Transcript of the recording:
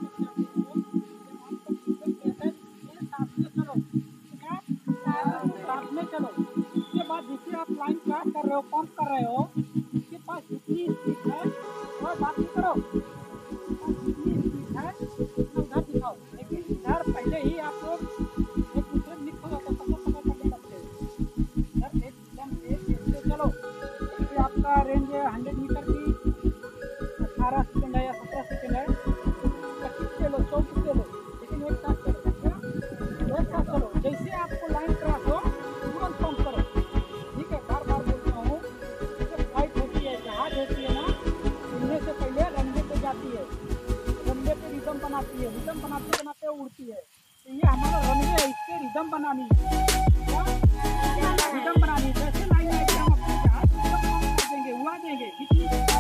साथ में चलो। उसके बाद जिससे आप लाइन क्रॉस कर रहे हो, पंप कर रहे हो, उसके पास जितनी स्पीड है और बात नहीं करो, जितनी स्पीड है उतना उधर दिखाओ। देखिए इधर पहले ही आप लोग एक दूसरे मिक्स हो जाते, समय समय करने लगते हैं। इधर एकदम एक से चलो। जैसे आपका रेंज 100 मीटर की 18 सेकंड है या 17 सेकंड है, 25 ले लो, 24 ले लो, लेकिन एक साथ चलो। क्या एक साथ चलो, जैसे आपको लाइन क्रॉस हो तुरंत पंप करो। ठीक है, बार बार बोल रहा हूँ, जब फ्लाइट होती है, जहाज होती है ना, उड़ने से पहले रनवे पे जाती है, रनवे पे रिदम बनाती है, रिदम बनाते बनाते उड़ती है। तो ये हमारा रनवे है, इससे रिदम बनानी है। क्या रिदम बनानी है? जैसे लाइन आएगी हम अपने जहाज रिदम पंप कर देंगे, उड़ा देंगे।